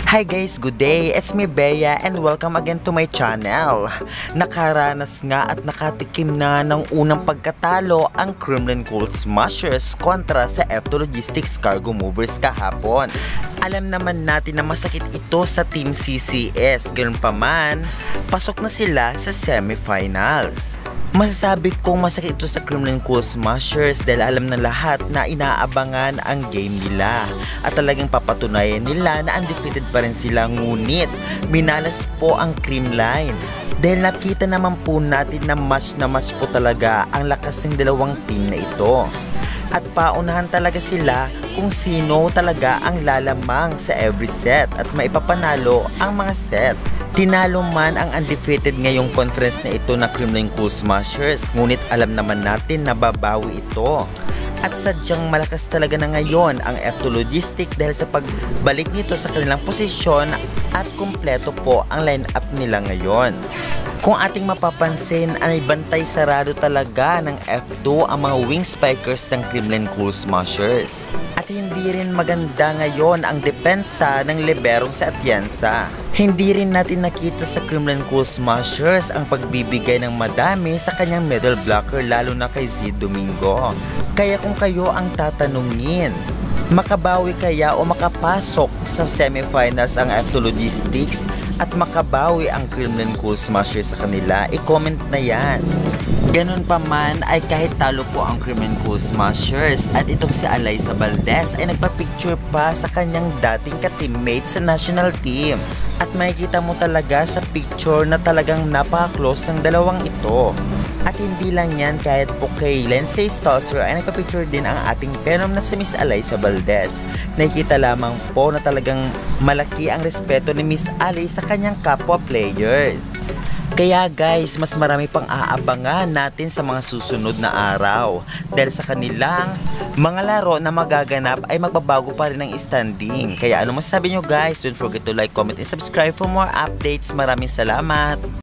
Hi guys, good day! It's me Bea and welcome again to my channel. Nakaranas nga at nakatikim na ng unang pagkatalo ang Kremlin Cold Smashers kontra sa F2 Logistics Cargo Movers kahapon. Alam naman natin na masakit ito sa Team CCS, ganoon pa man, pasok na sila sa semifinals. Masasabi kong masakit ito sa Kremlin Cold Smashers dahil alam na lahat na inaabangan ang game nila at talagang papatunayan nila na undefeated pa rin sila, ngunit minalas po ang Creamline dahil nakita naman po natin na match po talaga ang lakas ng dalawang team na ito at paunahan talaga sila kung sino talaga ang lalamang sa every set at maipapanalo ang mga set. Tinalo man ang undefeated ngayong conference na ito na Kremlin Cold Smashers, ngunit alam naman natin na babawi ito. At sadyang malakas talaga na ngayon ang F2 Logistics dahil sa pagbalik nito sa kanilang posisyon at kumpleto po ang lineup nila ngayon. Kung ating mapapansin ay bantay sarado talaga ng F2 ang mga wing spikers ng Kremlin Cold Smashers. At hindi rin maganda ngayon ang depensa ng liberong sa Atienza. Hindi rin natin nakita sa Kremlin Cold Smashers ang pagbibigay ng madami sa kanyang middle blocker, lalo na kay Z Domingo. Kaya kung kayo ang tatanungin, makabawi kaya o makapasok sa semifinals ang F2 Logistics at makabawi ang Kremlin Cold Smashers sa kanila? I-comment na yan. Ganon pa man ay kahit talo po ang Kremlin Cold Smashers at itong si Alyssa Valdez ay nagpa-picture pa sa kanyang dating ka-teammate sa national team. At makikita mo talaga sa picture na talagang napaka-close ng dalawang ito. At hindi lang yan, kahit po kay Lindsay Stalzer ay nagpa-picture din ang ating Venom na si Miss Alyssa Valdez. Nakikita lamang po na talagang malaki ang respeto ni Miss Ali sa kanyang kapwa players. Kaya guys, mas marami pang aabangan natin sa mga susunod na araw dahil sa kanilang mga laro na magaganap ay magbabago pa rin ang standing. Kaya ano masasabi nyo guys? Don't forget to like, comment, and subscribe for more updates. Maraming salamat!